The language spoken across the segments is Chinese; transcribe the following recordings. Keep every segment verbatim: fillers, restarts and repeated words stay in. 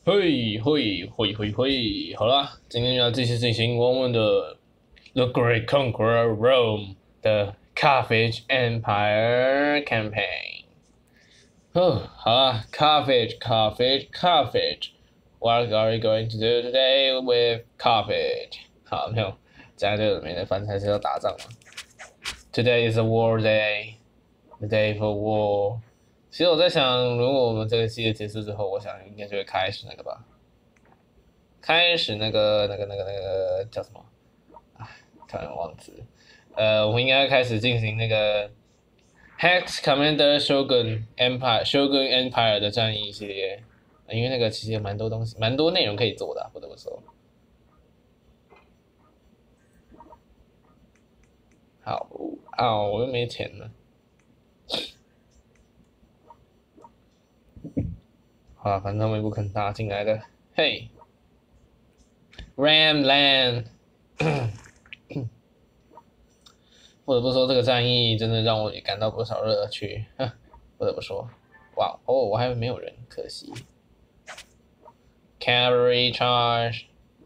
嘿嘿嘿嘿嘿，好啦，今天要继续进行我们的 The Great Conqueror Rome 的 Carthage Empire Campaign。哦，好啦 Carthage, Carthage, Carthage. What are we going to do today with Carthage? 好，没有，讲这个没得翻，还是要打仗嘛。Today is a war day, the day for war. 其实我在想，如果我们这个系列结束之后，我想应该就会开始那个吧。开始那个那个那个那个叫什么？哎，突然忘词。呃，我们应该开始进行那个 Hex Commander Shogun Empire Shogun Empire 的战役系列，因为那个其实有蛮多东西，蛮多内容可以做的、啊，不得不说。好啊，我又没钱了。好了，反正他们也不肯打进来的。嘿 ，Ram Land。不得不说，这个战役真的让我也感到不少乐趣。不得不说，哇哦，我还没有人，可惜。Cavalry charge，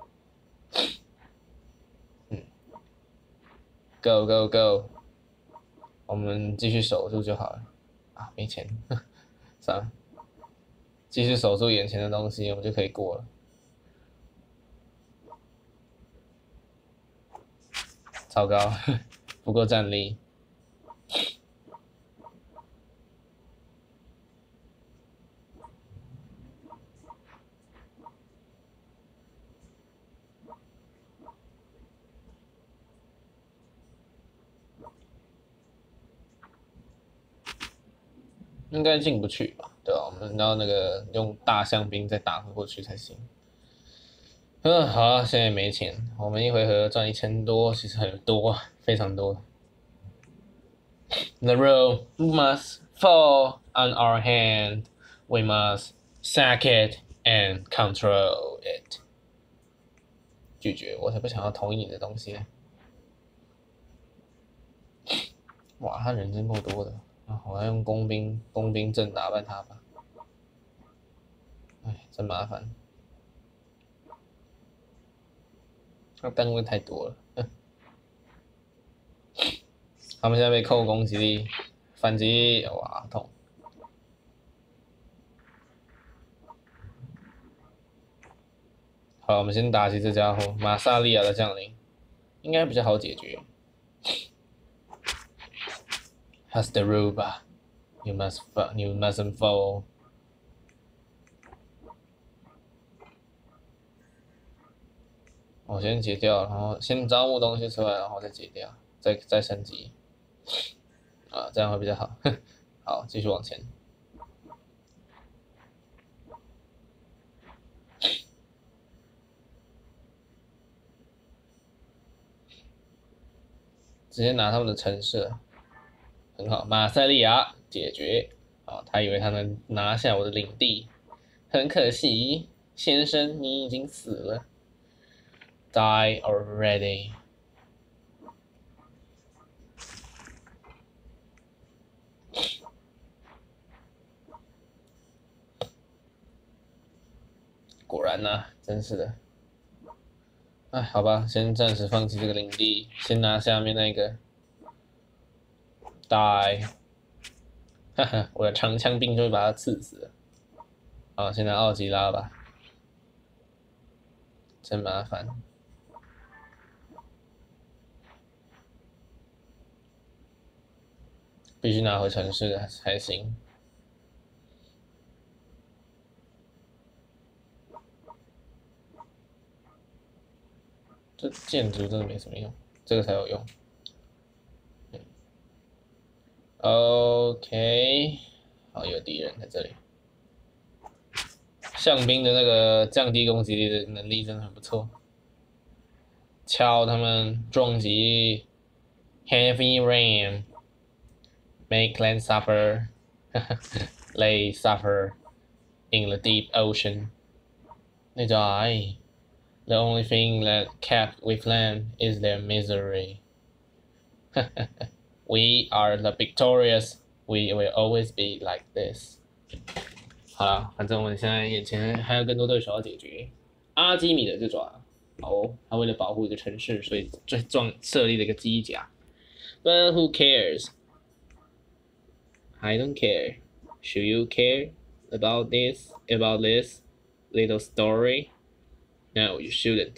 嗯 ，Go go go， 我们继续守住就好了。啊，没钱，算了，继续守住眼前的东西，我们就可以过了。糟糕，不够战力。应该进不去吧？对吧？我们要那个用大象兵再打过去才行。嗯，好啊，现在没钱，我们一回合赚一千多，其实很多，非常多。The Rome must fall on our hand. We must sack it and control it. 拒绝，我才不想要同意你的东西呢。哇，他人真够多的啊！我要用工兵工兵阵打败他吧。哎，真麻烦。那单位太多了。他们现在被扣攻击力，反击，哇，痛！好，我们先打击这家伙，马萨利亚的将领，应该比较好解决。Hasdrubal, you must, you mustn't fall. 我先解掉，然后先招募东西出来，然后再解掉，再再升级，啊，这样会比较好。好，继续往前。直接拿他们的城市，很好。马赛利亚解决，啊，他以为他能拿下我的领地，很可惜，先生，你已经死了。Die already. 果然呐、啊，真是的。哎，好吧，先暂时放弃这个领地，先拿下面那个。Die， 哈哈，我的长枪兵就会把他刺死了。好，先拿奥吉拉吧，真麻烦。必须拿回城市才行。这建筑真的没什么用，这个才有用。OK， 好，有敌人在这里。象兵的那个降低攻击力的能力真的很不错。敲他们撞击 ，Heavy rain, make land suffer, they suffer in the deep ocean. They die. The only thing that kept with land is their misery. We are the victorious. We will always be like this. 好了，反正我们现在眼前还有更多对手要解决。阿基米德之爪，哦，他为了保护一个城市，所以最壮设立了一个机甲。But who cares? I don't care. Should you care about this? About this little story? No, you shouldn't.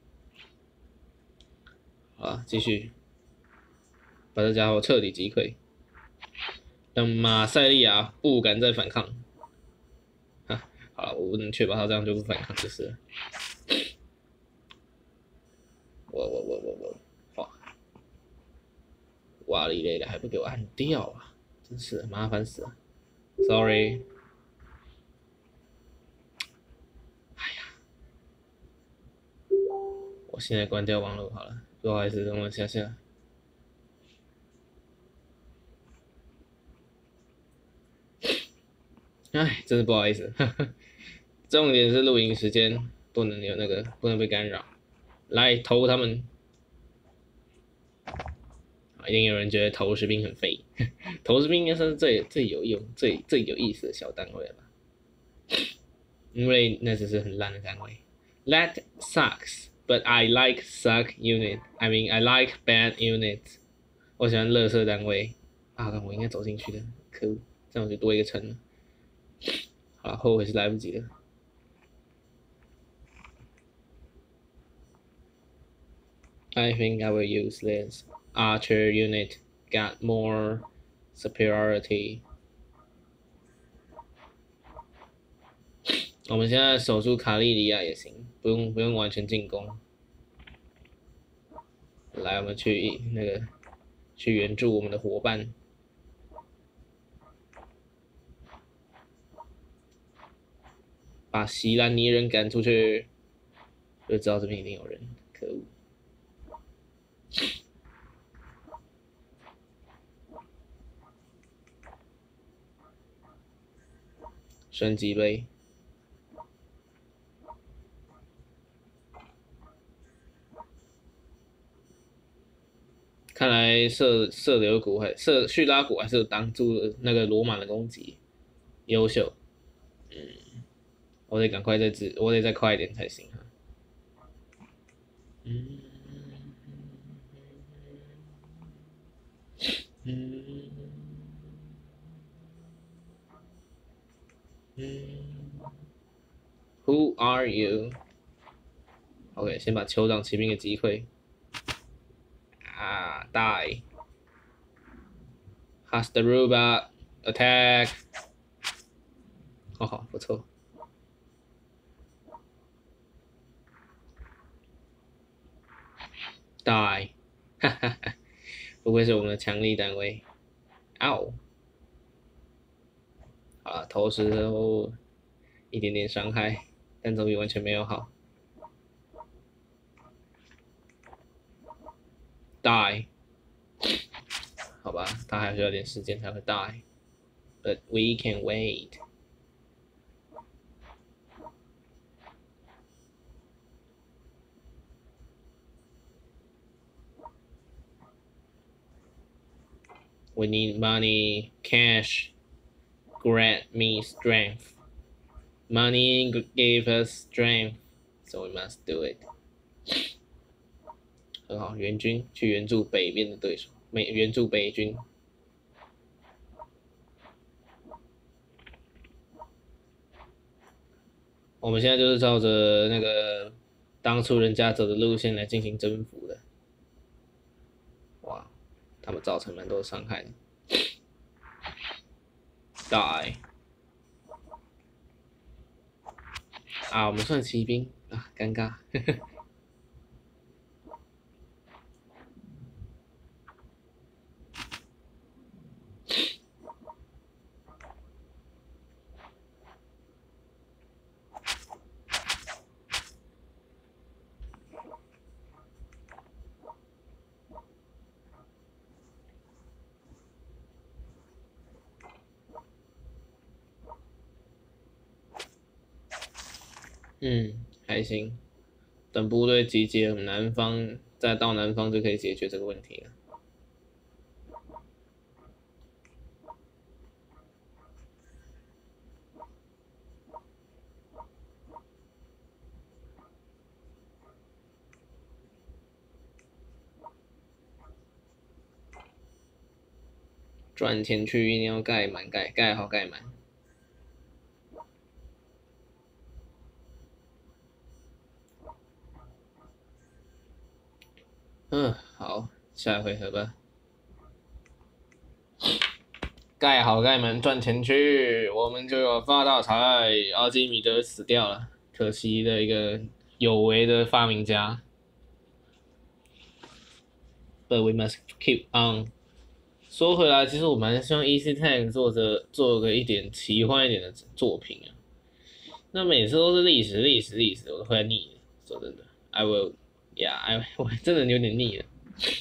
好，继续把这家伙彻底击溃，让马赛利亚不敢再反抗。哈，好了，我不能确保他这样就不反抗就是了。我我我我我，哇，哇哩嘞的还不给我按掉啊！真是麻烦死了。Sorry。哎呀，我现在关掉网络好了，不好意思，等我下下。哎，真是不好意思。呵呵，重点是录音时间不能有那个，不能被干扰。来投他们。一定有人觉得投石兵很废，投石兵应该算是最最有用、最最有意思的小单位了吧？因为那只是很烂的单位。That sucks, but I like suck unit. I mean, I like bad units. 我喜欢垃圾单位啊！我应该走进去的，可恶，这样我就多一个城了。好了，后悔是来不及了。I think I will use this archer unit. Got more superiority. 我们现在守住卡利里亚也行，不用不用完全进攻。来，我们去那个去援助我们的伙伴，把席兰尼人赶出去。就知道这边一定有人，可恶！升级杯。看来射射流谷还射叙拉古还是挡住了那个罗马的攻击，优秀。嗯，我得赶快再治，我得再快一点才行啊。嗯嗯嗯 ，Who are you？ OK， 先把酋长骑兵给击溃。啊 ，die。Hasdrubal attack。哦，好，不错。die， 哈哈哈，不愧是我们的强力单位。嗷！好了，投石后一点点伤害，但总比完全没有好。die， 好吧，他还需要点时间才会 die，but we can wait。We need money, cash. Grant me strength. Money gave us strength, so we must do it. 很好，援军去援助北边的对手，美援助北军。我们现在就是照着那个当初人家走的路线来进行征服的。哇，他们造成蛮多伤害的。die。啊，我们算骑兵啊，尴尬。嗯，还行。等部队集结，我们南方再到南方就可以解决这个问题了。 赚钱去一定要盖满，盖盖好盖满。嗯，好，下一回合吧。盖好盖满，赚钱去，我们就有发大财。阿基米德死掉了，可惜的一个有为的发明家。But we must keep on。说回来，其实我蛮希望 Easy Tech 做着做个一点奇幻一点的作品啊。那每次都是历史、历史、历史，我都快腻了。说真的 ，I will， yeah，I 我真的有点腻了。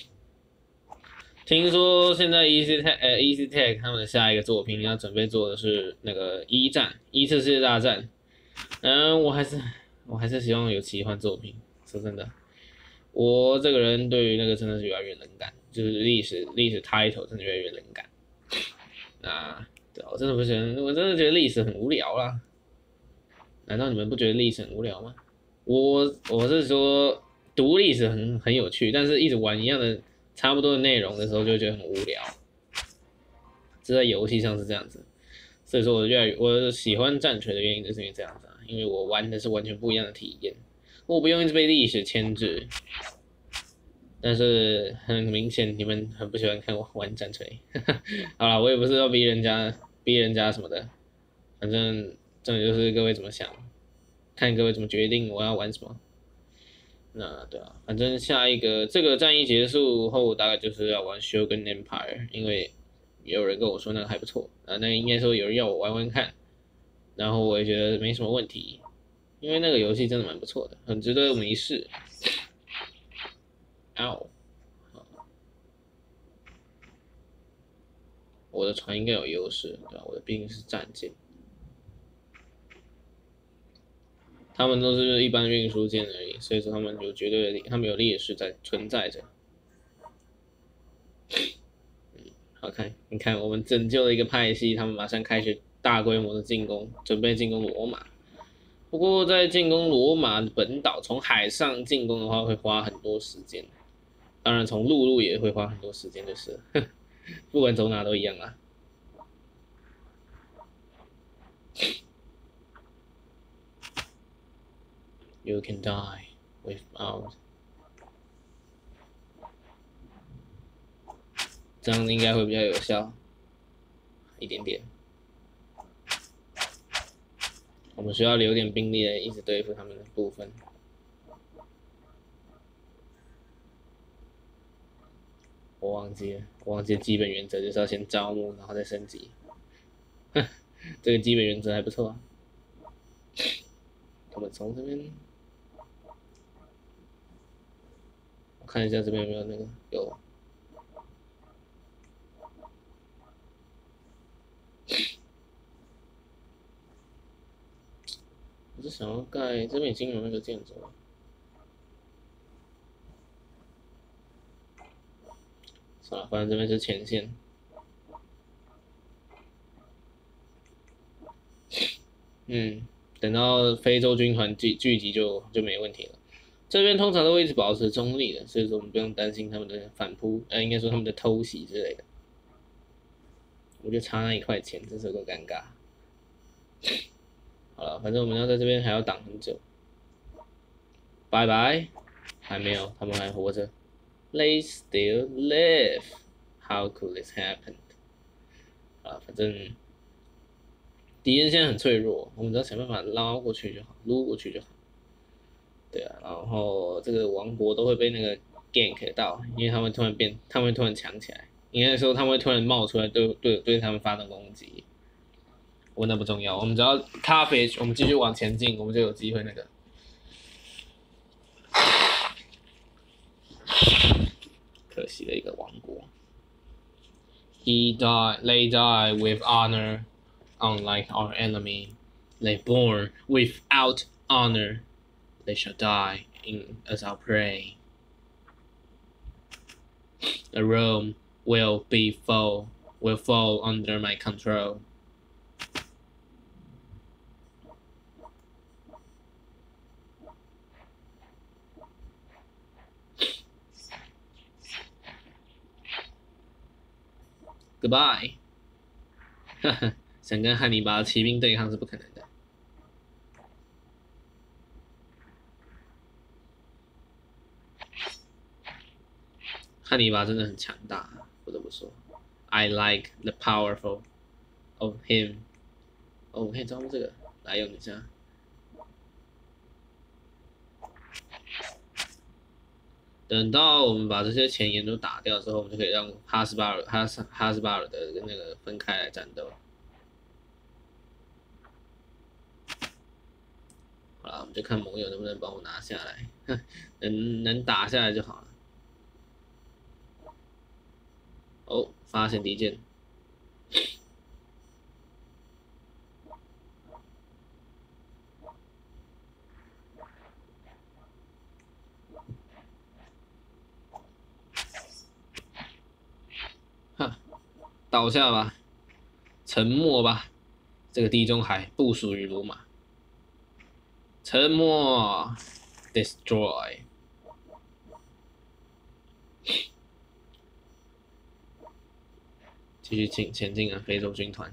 听说现在 Easy Tech 呃 Easy Tech 他们的下一个作品要准备做的是那个一战一次世界大战。嗯，我还是我还是希望有奇幻作品。说真的，我这个人对于那个真的是越来越冷感，就是历史历史 title 真的越来越冷感。那对我真的不觉得，我真的觉得历史很无聊啦。难道你们不觉得历史很无聊吗？我我是说读历史很很有趣，但是一直玩一样的差不多的内容的时候，就会觉得很无聊。这在游戏上是这样子，所以说我越来越我喜欢战锤的原因就是因为这样子啊，因为我玩的是完全不一样的体验，我不用一直被历史牵制。但是很明显，你们很不喜欢看我玩战锤。好啦，我也不是要逼人家逼人家什么的，反正这就是各位怎么想，看各位怎么决定我要玩什么。那对啊，反正下一个这个战役结束后，大概就是要玩 Shogun Empire， 因为也有人跟我说那个还不错啊，那应该说有人要我玩玩看，然后我也觉得没什么问题，因为那个游戏真的蛮不错的，很值得我们一试。嗷，我的船应该有优势，对吧？我的毕竟是战舰，他们都是一般运输舰而已，所以说他们有绝对的，他们有劣势在存在着。好看，你看，我们拯救了一个派系，他们马上开始大规模的进攻，准备进攻罗马。不过，在进攻罗马本岛，从海上进攻的话，会花很多时间。当然，从陆路也会花很多时间，就是了不管走哪都一样啦。You can die without。这样应该会比较有效一点点。我们需要留点兵力来一直对付他们的部分。我忘记了，我忘记了基本原则就是要先招募，然后再升级。这个基本原则还不错啊。我们从这边，我看一下这边有没有那个有。我是想要盖这边已经有那个建筑了。算了，反正这边是前线。嗯，等到非洲军团聚聚集就就没问题了。这边通常都会一直保持中立的，所以说我们不用担心他们的反扑，呃，应该说他们的偷袭之类的。我就差那一块钱，真是够尴尬。好了，反正我们要在这边还要挡很久。拜拜，还没有，他们还活着。They still live. How could this happen? 啊，反正敌人现在很脆弱，我们只要想办法捞过去就好，撸过去就好。对啊，然后这个王国都会被那个 gank 到，因为他们突然变，他们会突然强起来。应该说他们会突然冒出来对对对他们发动攻击。我那不重要，我们只要 coverage， 我们继续往前进，我们就有机会那个。可惜的一个王国。He died, they die with honor, unlike our enemy. They born without honor. They shall die in as our prey. The Rome will be fall, will fall under my control. Goodbye。哈哈，想跟汉尼拔的骑兵对抗是不可能的。汉尼拔真的很强大，不得不说。I like the powerful of him。哦，我可以招募这个来用一下。等到我们把这些前沿都打掉之后，我们就可以让哈斯巴尔、哈斯哈斯巴尔的跟那个分开来战斗。好了，我们就看盟友能不能帮我拿下来，能能打下来就好了。哦，发现敌舰。哈，倒下吧，沉默吧，这个地中海不属于罗马。沉默 ，destroy。继续前前进啊，非洲军团。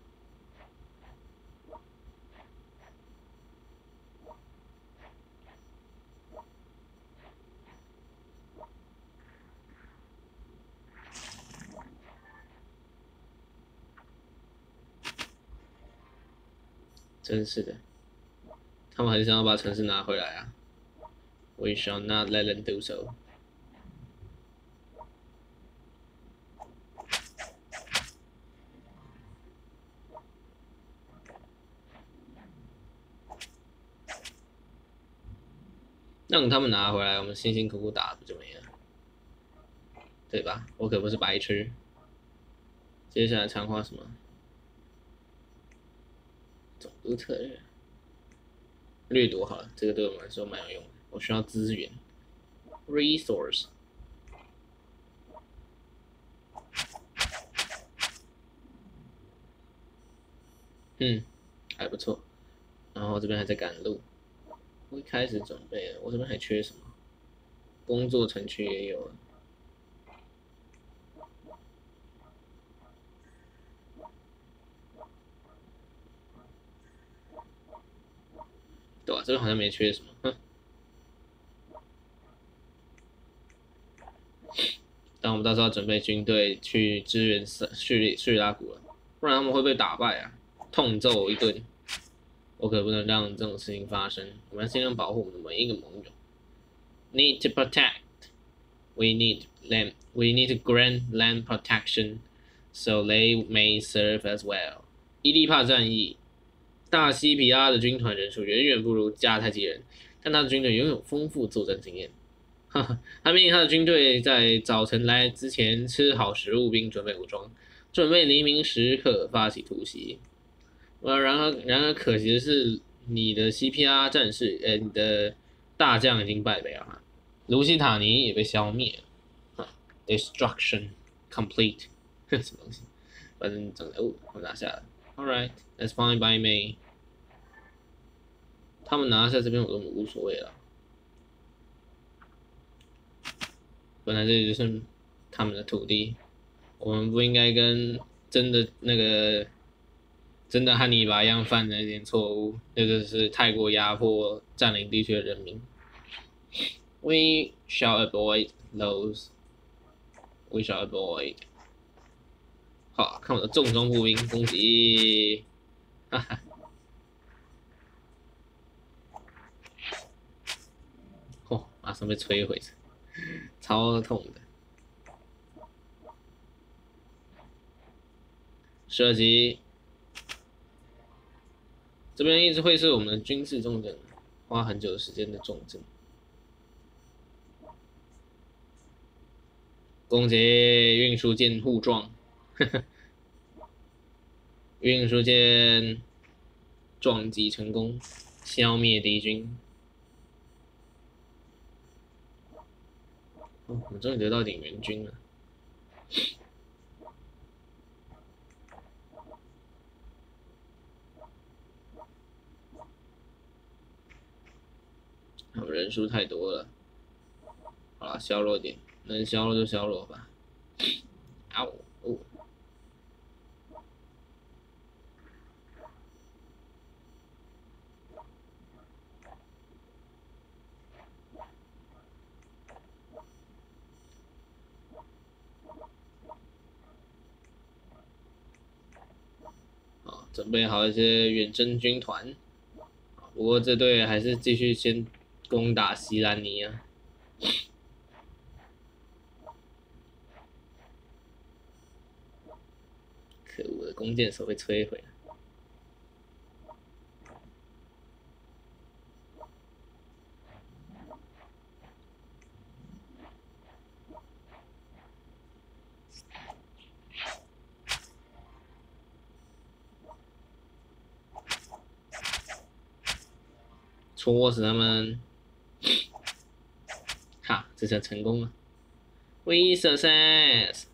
真是的，他们很想要把城市拿回来啊。We shall not let them do so。让他们拿回来，我们辛辛苦苦打不就没了，对吧？我可不是白痴。接下来强化什么？总督策略，掠夺好了，这个对我们来说蛮有用的。我需要资源 ，resource。嗯，还不错。然后这边还在赶路，我一开始准备了，我这边还缺什么？工作城区也有了。对吧、啊？这边好像没缺什么，哼。但我们到时候要准备军队去支援叙利叙利亚谷了，不然他们会被打败啊，痛揍一顿。我可不能让这种事情发生。我们要尽量保护我们的每一个盟友。Need to protect. We need land. We need to grant land protection, so they may serve as well. 伊利帕战役，大西皮阿的军团人数远远不如迦太基人，但他的军队拥有丰富作战经验。哈哈，他命令他的军队在早晨来之前吃好食物并准备武装，准备黎明时刻发起突袭。呃，然而，然而可惜的是，你的 C P R 战士，呃，你的大将已经败北了，卢西塔尼也被消灭了。Destruction complete， 什么东西？反正整个哦，我拿下了。All right, that's fine by me。他们拿下这边我都无所谓了。本来这里就是他们的土地，我们不应该跟真的那个。真的汉尼拔一样犯了一点错误，那就是太过压迫占领地区的人民。We shall avoid those. We shall avoid. 好，看我的重装步兵攻击，哈哈。哦，马上被摧毁，超痛的。射击。这边一直会是我们的军事重镇，花很久的时间的重镇。攻击运输舰互撞，运输舰撞击成功，消灭敌军。哦，我们终于得到一点援军了。他们人数太多了，好了，削弱点，能削弱就削弱吧。嗷哦！ 准备好一些远征军团。不过这队还是继续先攻打西兰尼啊。可恶的弓箭手被摧毁了。戳死他们！哈，这下成功了 ！We success！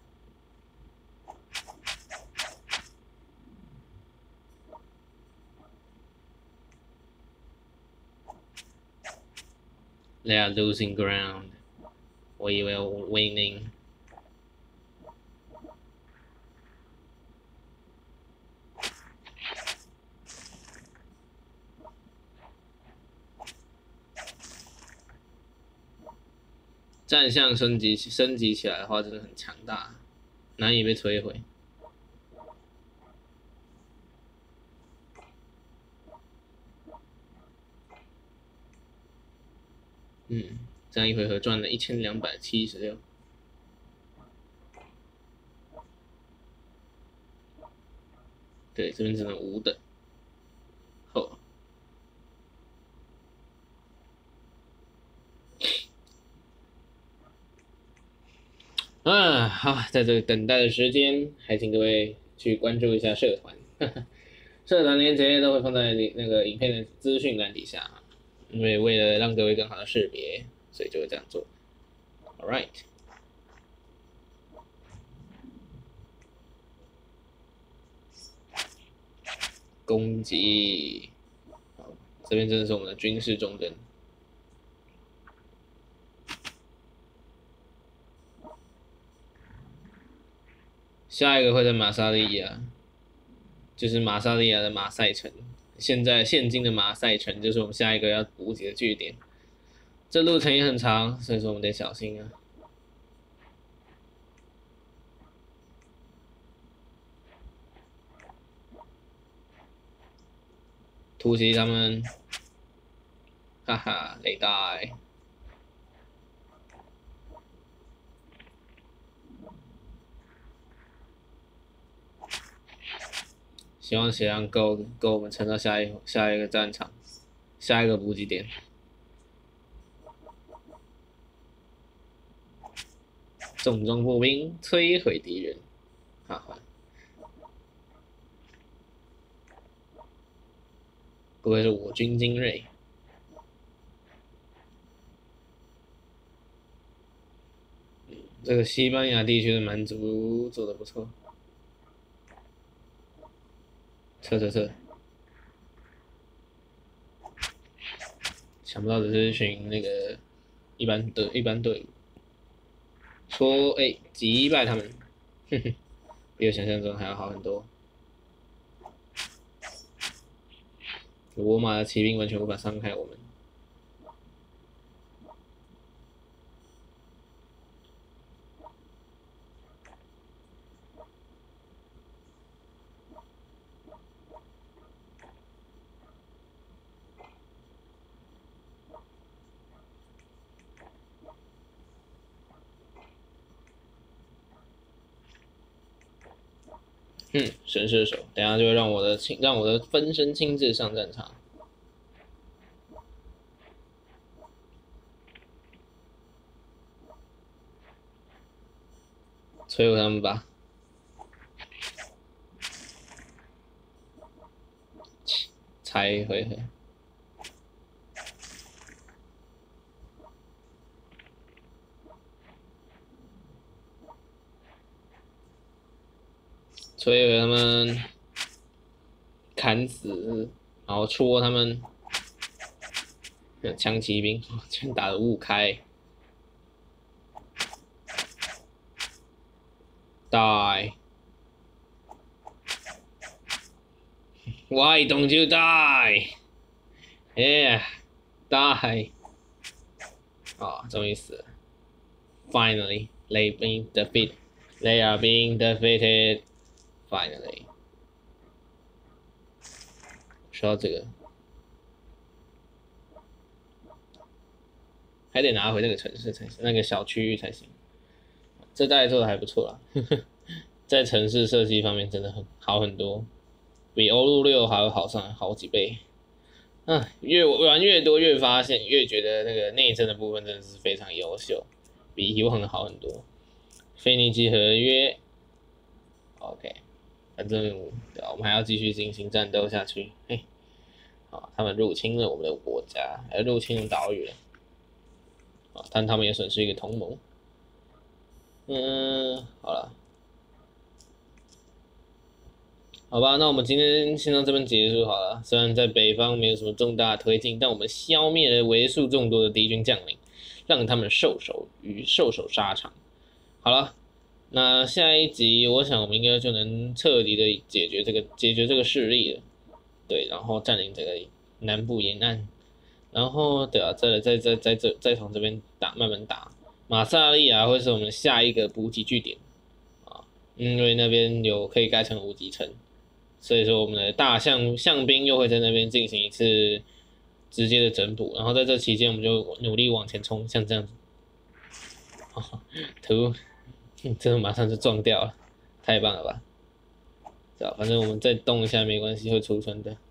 They are losing ground. We will winning. 战象升级升级起来的话，真的很强大，难以被摧毁。嗯，这样一回合赚了一千两百七十六。对，这边只能五等。后。啊，好，在这个等待的时间，还请各位去关注一下社团，社团链接都会放在那个影片的资讯栏底下，因为为了让各位更好的识别，所以就会这样做。All right， 攻击，好，这边真的是我们的军事重镇。下一个会在马萨利亚，就是马萨利亚的马赛城。现在现今的马赛城就是我们下一个要补给的据点。这路程也很长，所以说我们得小心啊。突袭他们，哈哈，雷带。希望血量够够我们撑到下一下一个战场，下一个补给点。重装步兵摧毁敌人，哈哈。不愧是我军精锐。嗯，这个西班牙地区的蛮族做的不错。撤撤撤！想不到只是一群那个一般的一般队伍，说哎击败他们，哼哼，比我想象中还要好很多。罗马的骑兵完全无法伤害我们。嗯，神射手，等下就会让我的亲让我的分身亲自上战场，摧毁他们吧！才一回合，摧毁他们，砍死，然后戳他们。枪骑兵，全打得雾开。Die! Why don't you die? Yeah, die! 啊，终于死了。Finally, they being defeated. They are being defeated. Finally. 需要这个，还得拿回那个城市才行，那个小区域才行。这大概做的还不错啦，呵呵，在城市设计方面真的很好很多，比欧陆六还要好上好几倍。嗯，越玩越多，越发现越觉得那个内政的部分真的是非常优秀，比以往好很多。腓尼基合约 ，OK， 反正对啊，我们还要继续进行战斗下去。嘿，好，他们入侵了我们的国家，还入侵了岛屿了，啊，但他们也损失一个同盟。嗯，好了。好吧，那我们今天先到这边结束好了。虽然在北方没有什么重大推进，但我们消灭了为数众多的敌军将领，让他们受手于受手沙场。好了，那下一集我想我们应该就能彻底的解决这个解决这个势力了。对，然后占领这个南部沿岸，然后对啊，再再再再再再从这边打，慢慢打。马萨利亚会是我们下一个补给据点啊，因为那边有可以盖成无极城。所以说，我们的大象象兵又会在那边进行一次直接的整补，然后在这期间，我们就努力往前冲，像这样子。哦、图，真的马上就撞掉了，太棒了吧？对吧？反正我们再动一下没关系，会储存的。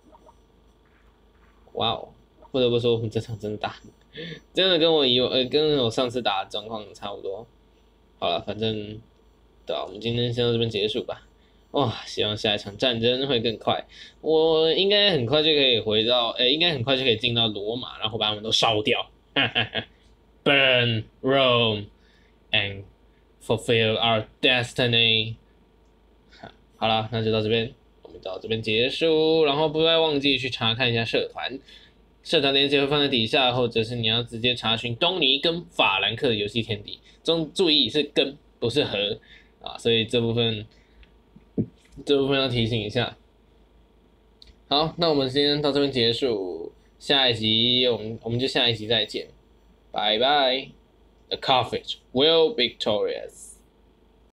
哇哦，不得不说，我们这场真的打，真的跟我以呃跟我上次打的状况差不多。好了，反正对吧？我们今天先到这边结束吧。哇，希望下一场战争会更快。我应该很快就可以回到，诶，应该很快就可以进到罗马，然后把他们都烧掉。Burn Rome and fulfill our destiny。好了，那就到这边，我们到这边结束。然后不要忘记去查看一下社团，社团链接会放在底下，或者是你要直接查询东尼跟法兰克的游戏天地。中注意是跟不是和啊，所以这部分。这部分要提醒一下。好，那我们今天到这边结束，下一集我们我们就下一集再见，拜拜。The Carthage will victorious.